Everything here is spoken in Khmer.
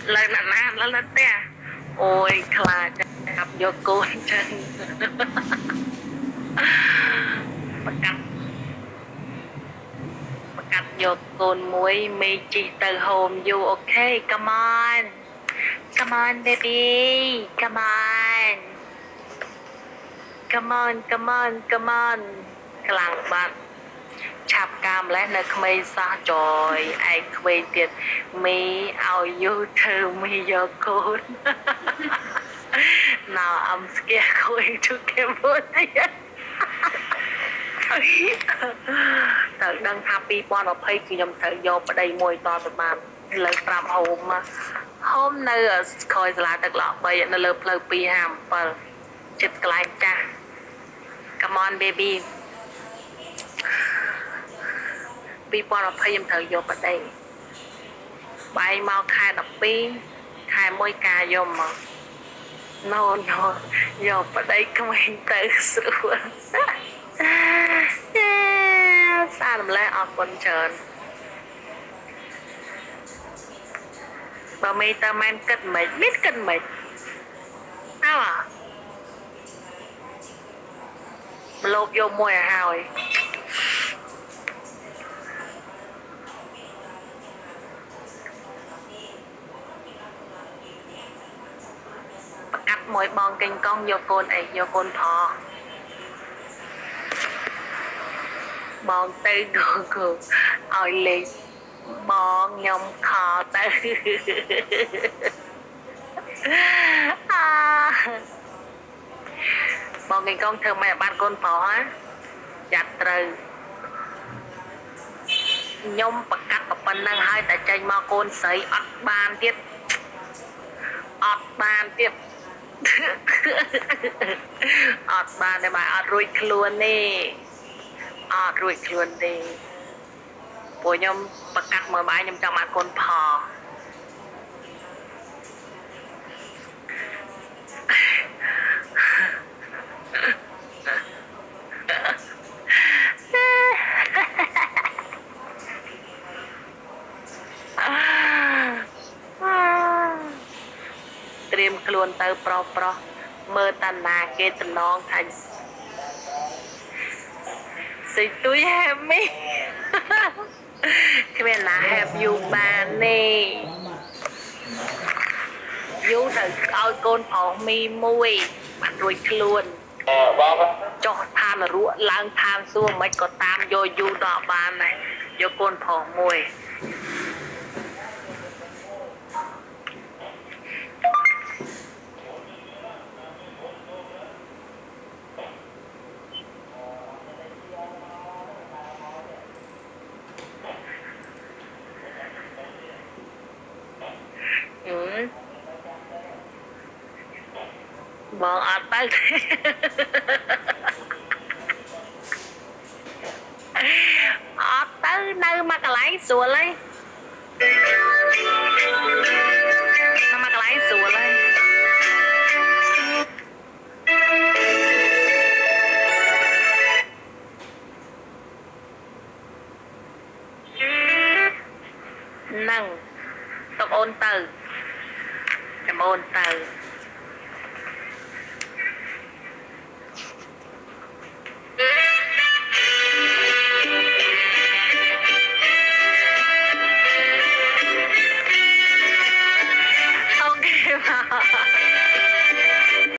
lần là nam là lần té ôi khla gặp vô côn chân bắt cặp vô côn muối mi chỉ từ home you okay come on baby come on ខ្លាំងបាត់ឆាប់កាមលេះនៅក្មេងសោះចយឯងក្មេងទៀតមីឲ្យយូធ្វើមីយកកូន Now I'm scared going to Cambodia ត្រូវដឹងថា2020គឺខ្ញុំត្រូវយកប្តីមួយតទៅបានលើប្រាប់ហូមនៅក្រោយសាលាទឹកឡោ3នៅលើផ្លូវ257ចិត្តកន្លែងចាស់ Come on baby 2020ខ្ញុំត្រូវយកប្តីបាយមកខែ12ខែ1ការយកមក No យកប្តីក្មេងទៅស្រួលសារម្លែអរគុណច្រើនបើមេតើម៉ែនគិតមិនមានគិតមិនអើលោកយកមួយឲ្យហើយប្រកាត់មួយបងកេងកងយកកូនអីយកកូនផបងទៅគូឲ្យលេខបងខ្ញុំខទៅបងកេងកងធ្វើមិនបានកូនប្រុសហ៎ចាត់ត្រូវខ្ញុំប្រកាសប៉ុណ្្នឹងហើយតែចេញមកកូនស្រីអត់បានទៀតអត់បានទេបាយអត់រួចខ្លួនទេអត់រួចខ្លួនទេពួកខ្ញុំប្រកាសមើលបាយខ្ញុំចង់បានកូនផត្រៀមខ្លួនទៅប្រុសមើលតាណាគេតំណងថាសិទុយ have me គ្មានណា have you បានទេយូរទៅឲ្យកូនប្រុសមីមួយបានរួចខ្លួនបងចុះឋានរក់ឡើងឋានសួគ៌មិនក៏តាមយកយូរដល់បានដែរយកកូនប្រុសមួយបងអត់ទៅអត់ទៅនៅមកកន្លែងស្រួលហើយនៅមកកន្លែងស្រួលហើយនឹងទុកអូនទៅចាំអូនទៅអូខេ